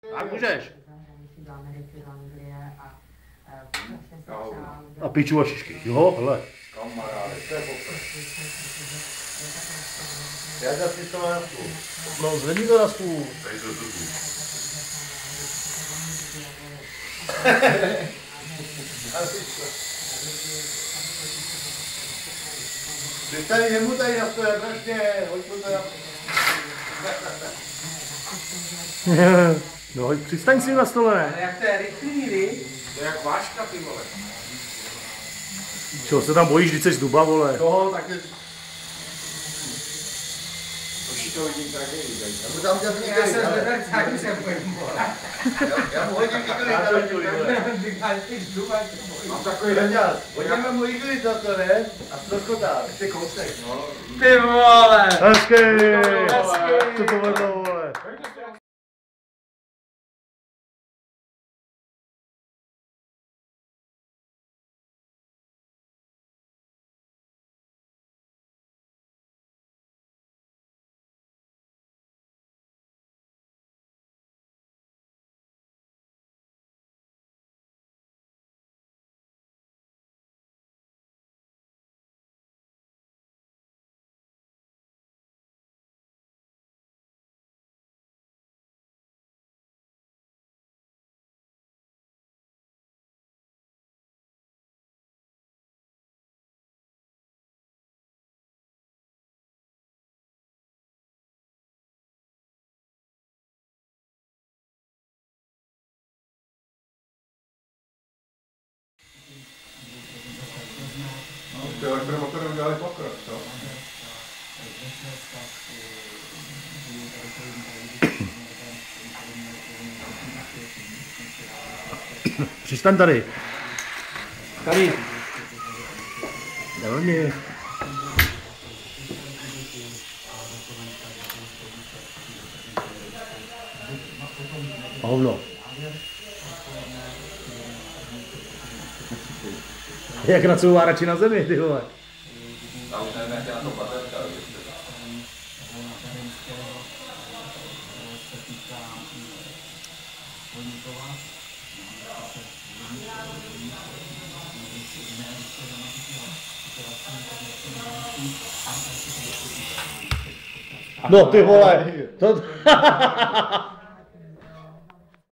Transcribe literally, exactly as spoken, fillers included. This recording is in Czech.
Tak můžeš. A piču a šišky, jo, hele. Kamaráde, to je poprvé. Jak asi to na stůl? No, zvedni to na stůl. Tady to tu. Ty tady jemu tady na stole, prostě, hoď mu to na... No, přistaň si na stole. Ale jak to je rychlý, vy? To je jak váška, ty vole. Čeho se tam bojíš, když jsi z Duba, vole? Toho taky... Už to vidím taky, já mu tam dělám Já jsem zvedal, taky se bojím, vole. Já mu hodím iglit, mám takový hrňas. Hodíme mu iglit za to, ne? A ztroskotá, ty kousek, no. Ty vole! Hezky! Hezky! Co to vedlo, vole? Ty elektromotory udělali pokrok, co? Přistaň tady. Tady. Dávně. Hovno. Jak nacouvá radši na zemi, ty vole. Já už nevím, jak je na to baterka. No ty vole, to...